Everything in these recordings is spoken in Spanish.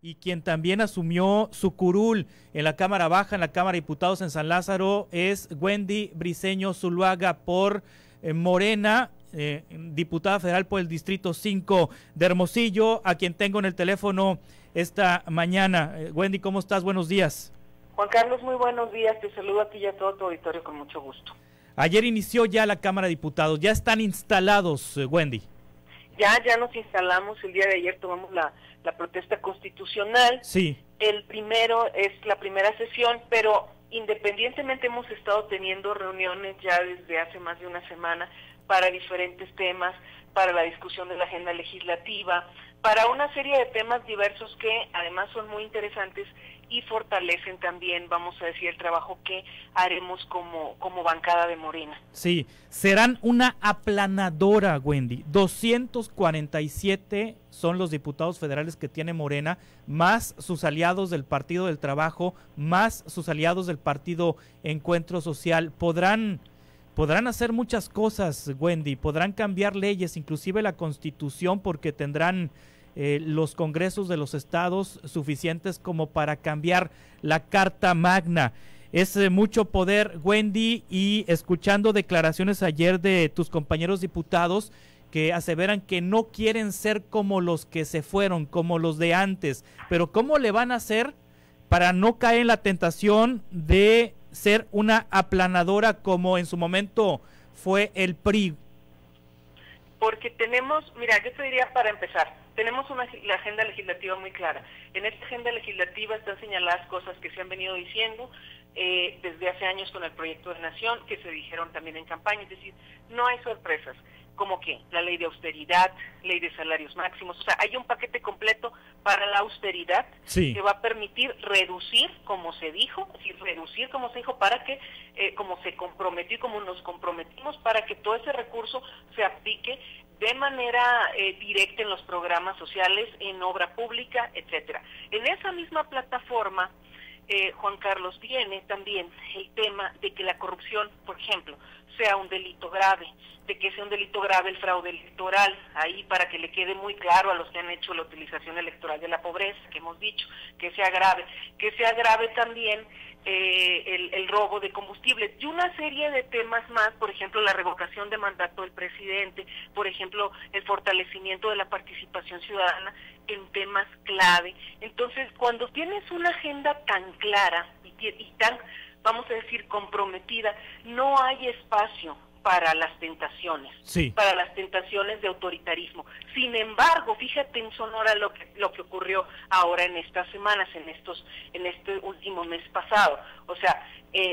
Y quien también asumió su curul en la Cámara Baja, en la Cámara de Diputados en San Lázaro, es Wendy Briceño Zuluaga por Morena, diputada federal por el Distrito 5 de Hermosillo, a quien tengo en el teléfono esta mañana. Wendy, ¿cómo estás? Buenos días. Juan Carlos, muy buenos días. Te saludo a ti y a todo tu auditorio con mucho gusto. Ayer inició ya la Cámara de Diputados. ¿Ya están instalados, Wendy? Ya nos instalamos. El día de ayer tomamos la protesta constitucional. Sí. El primero es la primera sesión, pero independientemente hemos estado teniendo reuniones ya desde hace más de una semana para diferentes temas, para la discusión de la agenda legislativa, para una serie de temas diversos que además son muy interesantes y fortalecen también, vamos a decir, el trabajo que haremos como bancada de Morena. Sí, serán una aplanadora, Wendy. 247 son los diputados federales que tiene Morena, más sus aliados del Partido del Trabajo, más sus aliados del Partido Encuentro Social. Podrán hacer muchas cosas, Wendy, podrán cambiar leyes, inclusive la Constitución, porque tendrán los congresos de los estados suficientes como para cambiar la Carta Magna. Es mucho poder, Wendy, y escuchando declaraciones ayer de tus compañeros diputados que aseveran que no quieren ser como los que se fueron, como los de antes, pero ¿cómo le van a hacer para no caer en la tentación de ser una aplanadora como en su momento fue el PRI? Porque tenemos, mira, yo te diría para empezar, tenemos la agenda legislativa muy clara. En esta agenda legislativa están señaladas cosas que se han venido diciendo desde hace años con el proyecto de nación, que se dijeron también en campaña, es decir, no hay sorpresas, como que la ley de austeridad, ley de salarios máximos, o sea, hay un paquete completo para la austeridad, sí, que va a permitir reducir, como se dijo, es decir, reducir, como se dijo, para que, como se comprometió y como nos comprometimos, para que todo ese recurso se aplique de manera directa en los programas sociales, en obra pública, etcétera. En esa misma plataforma, Juan Carlos, viene también el tema de que la corrupción, por ejemplo, sea un delito grave, de que sea un delito grave el fraude electoral, ahí para que le quede muy claro a los que han hecho la utilización electoral de la pobreza, que hemos dicho, que sea grave también el robo de combustible, y una serie de temas más, por ejemplo, la revocación de mandato del presidente, por ejemplo, el fortalecimiento de la participación ciudadana en temas clave. Entonces, cuando tienes una agenda tan clara y tan, vamos a decir, comprometida, no hay espacio para las tentaciones, sí, para las tentaciones de autoritarismo. Sin embargo, fíjate en Sonora lo que ocurrió ahora en estas semanas, en este último mes pasado. O sea,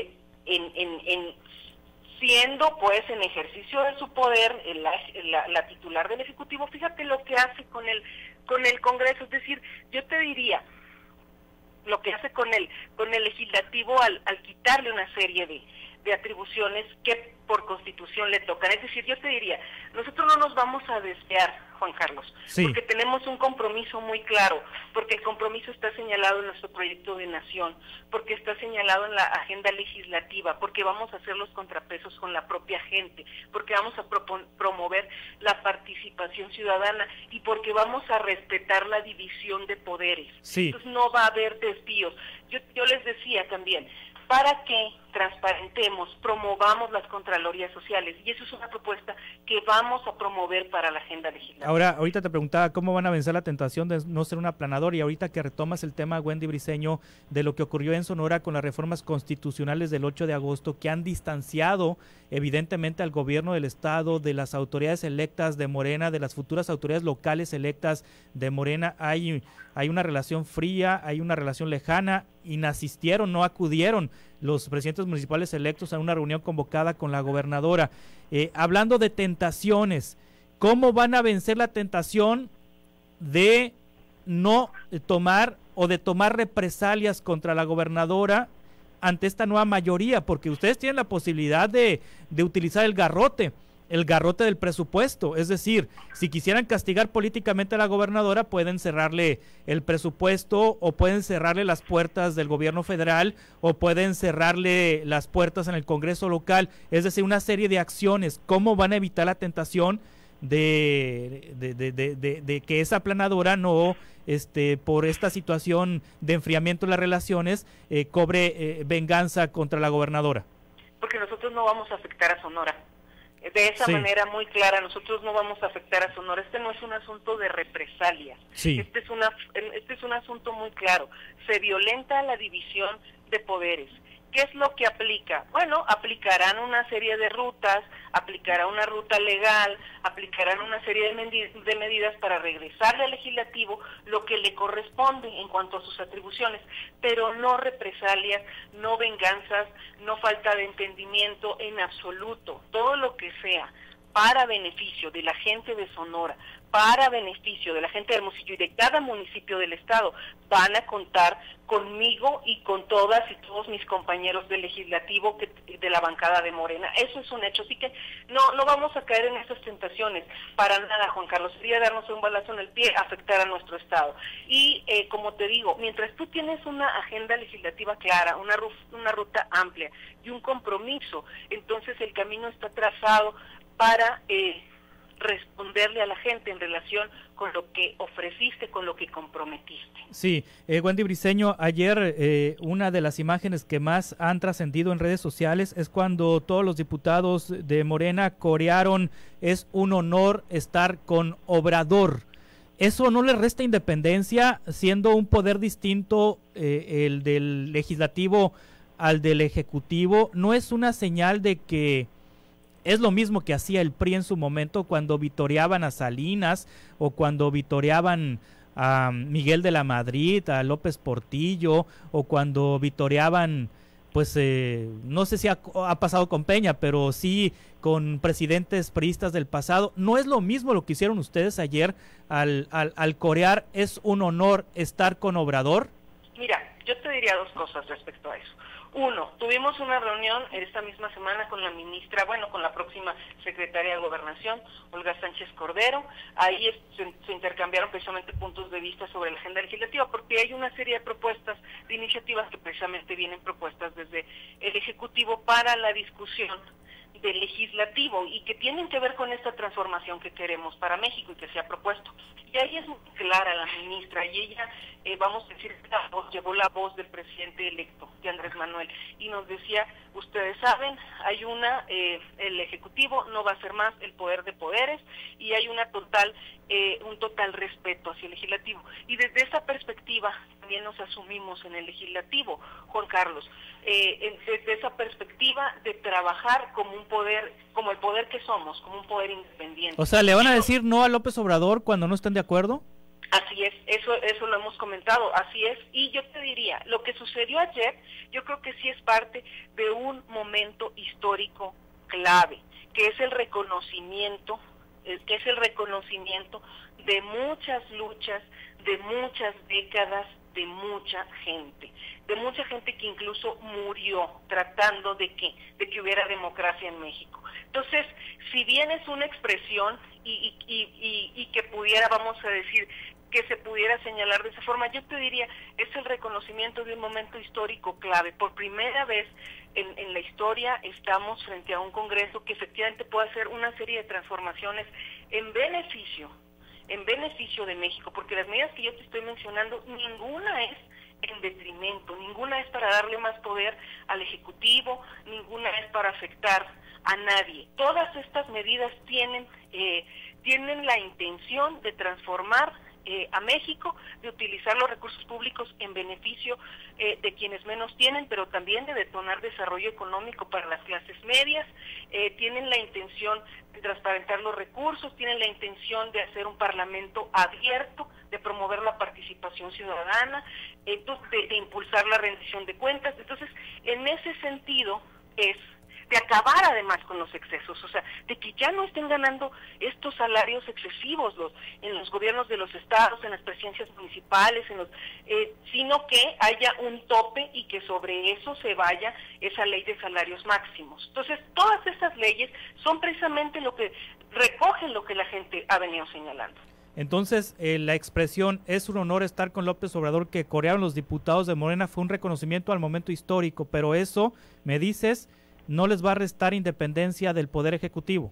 siendo pues en ejercicio de su poder la titular del Ejecutivo, fíjate lo que hace con el Congreso, es decir, yo te diría lo que hace con el Legislativo al quitarle una serie de atribuciones que por Constitución le tocan. Es decir, yo te diría, nosotros no nos vamos a desviar, Juan Carlos, sí, porque tenemos un compromiso muy claro, porque el compromiso está señalado en nuestro proyecto de nación, porque está señalado en la agenda legislativa, porque vamos a hacer los contrapesos con la propia gente, porque vamos a promover la participación ciudadana y porque vamos a respetar la división de poderes. Sí. Entonces no va a haber desvíos. Yo les decía también, para que transparentemos, promovamos las contralorías sociales, y eso es una propuesta que vamos a promover para la agenda legislativa. Ahorita te preguntaba cómo van a vencer la tentación de no ser un aplanador, y ahorita que retomas el tema, Wendy Briceño, de lo que ocurrió en Sonora con las reformas constitucionales del 8 de agosto, que han distanciado evidentemente al gobierno del estado, de las autoridades electas de Morena, de las futuras autoridades locales electas de Morena. Hay una relación fría, hay una relación lejana, inasistieron, no acudieron los presidentes municipales electos a una reunión convocada con la gobernadora. Hablando de tentaciones, ¿cómo van a vencer la tentación de no tomar o de tomar represalias contra la gobernadora ante esta nueva mayoría? Porque ustedes tienen la posibilidad de utilizar el garrote del presupuesto, es decir, si quisieran castigar políticamente a la gobernadora, pueden cerrarle el presupuesto, o pueden cerrarle las puertas del gobierno federal, o pueden cerrarle las puertas en el Congreso local, es decir, una serie de acciones. ¿Cómo van a evitar la tentación de que esa aplanadora no, por esta situación de enfriamiento de las relaciones, cobre venganza contra la gobernadora? Porque nosotros no vamos a afectar a Sonora. De esa manera muy clara, nosotros no vamos a afectar a Sonora. Este no es un asunto de represalia. Sí. Este es un asunto muy claro. Se violenta la división de poderes. ¿Qué es lo que aplica? Bueno, aplicarán una serie de rutas, aplicará una ruta legal, aplicarán una serie de medidas para regresarle al legislativo lo que le corresponde en cuanto a sus atribuciones, pero no represalias, no venganzas, no falta de entendimiento en absoluto. Todo lo que sea para beneficio de la gente de Sonora, para beneficio de la gente de Hermosillo y de cada municipio del estado, van a contar conmigo y con todas y todos mis compañeros del legislativo de la bancada de Morena. Eso es un hecho, así que no vamos a caer en esas tentaciones para nada, Juan Carlos. Sería darnos un balazo en el pie, afectar a nuestro estado. Y como te digo, mientras tú tienes una agenda legislativa clara, una ruta amplia y un compromiso, entonces el camino está trazado para responderle a la gente en relación con lo que ofreciste, con lo que comprometiste. Sí, Wendy Briceño, ayer una de las imágenes que más han trascendido en redes sociales es cuando todos los diputados de Morena corearon "es un honor estar con Obrador". ¿Eso no le resta independencia, siendo un poder distinto el del legislativo al del ejecutivo? ¿No es una señal de que es lo mismo que hacía el PRI en su momento cuando vitoreaban a Salinas o cuando vitoreaban a Miguel de la Madrid, a López Portillo, o cuando vitoreaban, pues no sé si ha pasado con Peña, pero sí con presidentes priistas del pasado? ¿No es lo mismo lo que hicieron ustedes ayer al corear "es un honor estar con Obrador"? Mira, yo te diría dos cosas respecto a eso. Uno, tuvimos una reunión esta misma semana con la ministra, con la próxima secretaria de Gobernación, Olga Sánchez Cordero. Ahí se intercambiaron precisamente puntos de vista sobre la agenda legislativa, porque hay una serie de propuestas, de iniciativas que precisamente vienen propuestas desde el Ejecutivo para la discusión del legislativo y que tienen que ver con esta transformación que queremos para México y que se ha propuesto. Y ahí es muy clara la ministra, y ella, vamos a decir, llevó la voz del presidente electo, de Andrés Manuel, y nos decía: ustedes saben, hay el Ejecutivo no va a ser más el poder de poderes, y hay un total respeto hacia el Legislativo. Y desde esa perspectiva también nos asumimos en el Legislativo, Juan Carlos, desde esa perspectiva de trabajar como un poder, como el poder que somos, como un poder independiente. O sea, ¿le van a decir no a López Obrador cuando no estén de acuerdo? Así es, eso lo hemos comentado, así es. Y yo te diría, lo que sucedió ayer, yo creo que sí es parte de un momento histórico clave, que es el reconocimiento de muchas luchas, de muchas décadas, de mucha gente que incluso murió tratando de que hubiera democracia en México. Entonces, si bien es una expresión y que pudiera, vamos a decir, que se pudiera señalar de esa forma, yo te diría, es el reconocimiento de un momento histórico clave. Por primera vez en la historia estamos frente a un Congreso que efectivamente puede hacer una serie de transformaciones en beneficio de México, porque las medidas que yo te estoy mencionando, ninguna es en detrimento, ninguna es para darle más poder al Ejecutivo, ninguna es para afectar a nadie. Todas estas medidas tienen la intención de transformar a México, de utilizar los recursos públicos en beneficio de quienes menos tienen, pero también de detonar desarrollo económico para las clases medias. Tienen la intención de transparentar los recursos, tienen la intención de hacer un parlamento abierto, de promover la participación ciudadana, de impulsar la rendición de cuentas. Entonces, en ese sentido es de acabar además con los excesos, o sea, de que ya no estén ganando estos salarios excesivos en los gobiernos de los estados, en las presidencias municipales, sino que haya un tope y que sobre eso se vaya esa ley de salarios máximos. Entonces, todas esas leyes son precisamente lo que recogen lo que la gente ha venido señalando. Entonces, la expresión "es un honor estar con López Obrador" que corearon los diputados de Morena fue un reconocimiento al momento histórico, pero eso, me dices, no les va a restar independencia del Poder Ejecutivo.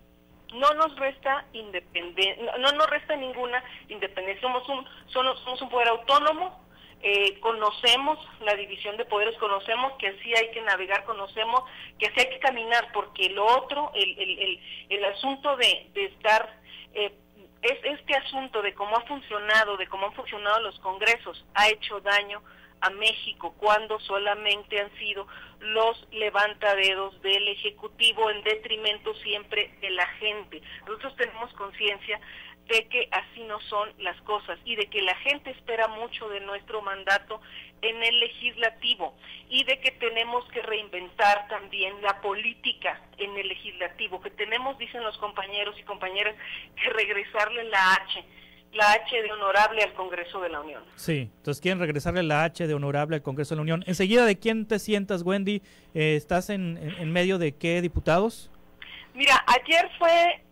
no nos resta independencia, no nos resta ninguna independencia. Somos un poder autónomo, conocemos la división de poderes, conocemos que así hay que navegar, conocemos que así hay que caminar, porque lo otro, el asunto de estar, es este asunto de cómo han funcionado los congresos, ha hecho daño a México cuando solamente han sido los levantadedos del Ejecutivo en detrimento siempre de la gente. Nosotros tenemos conciencia de que así no son las cosas y de que la gente espera mucho de nuestro mandato en el legislativo y de que tenemos que reinventar también la política en el legislativo, que tenemos, dicen los compañeros y compañeras, que regresarle la H de honorable al Congreso de la Unión. Sí, entonces quieren regresarle la H de honorable al Congreso de la Unión. Enseguida, ¿de quién te sientas, Wendy? ¿Estás en medio de qué diputados? Mira, ayer fue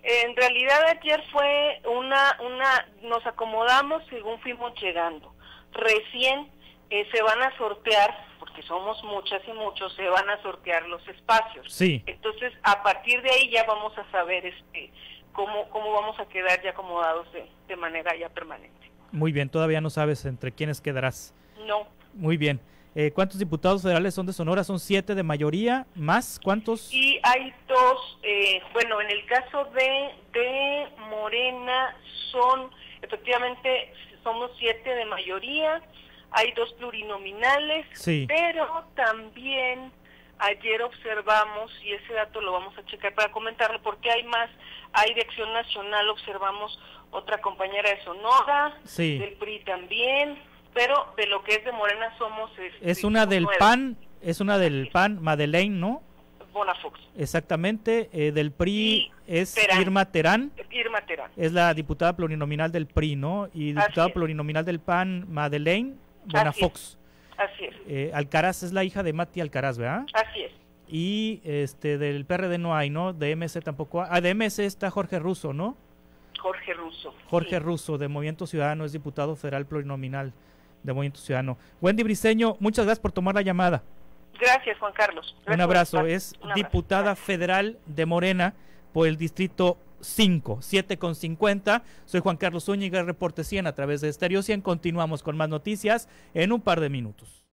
nos acomodamos según fuimos llegando. Recién se van a sortear, porque somos muchas y muchos, se van a sortear los espacios. Sí. Entonces, a partir de ahí ya vamos a saber cómo vamos a quedar ya acomodados de manera ya permanente. Muy bien, todavía no sabes entre quiénes quedarás. No. Muy bien. ¿Cuántos diputados federales son de Sonora? ¿Son 7 de mayoría? ¿Más? ¿Cuántos? Y hay 2, bueno, en el caso de Morena efectivamente somos 7 de mayoría, hay 2 plurinominales, sí. Pero también ayer observamos, y ese dato lo vamos a checar para comentarlo, porque hay de Acción Nacional, observamos otra compañera de Sonora, sí. Del PRI también, pero de lo que es de Morena somos... es una del 9. PAN, es una del PAN, Madeleine, ¿no? Bonafox. Exactamente, del PRI es Terán. Irma Terán. Irma Terán. Es la diputada plurinominal del PRI, ¿no? Y diputada plurinominal del PAN, Madeleine Bonafox. Así es. Alcaraz es la hija de Mati Alcaraz, ¿verdad? Así es. Y del PRD no hay, ¿no? De MC tampoco hay. De MC está Jorge Russo, ¿no? Jorge Russo. Jorge sí. Russo, de Movimiento Ciudadano, es diputado federal plurinominal de Movimiento Ciudadano. Wendy Briceño, muchas gracias por tomar la llamada. Gracias, Juan Carlos. Gracias. Un abrazo. Es diputada federal de Morena por el distrito 5, 7:50. Soy Juan Carlos Zúñiga, Reporte 100 a través de Estéreo 100. Continuamos con más noticias en un par de minutos.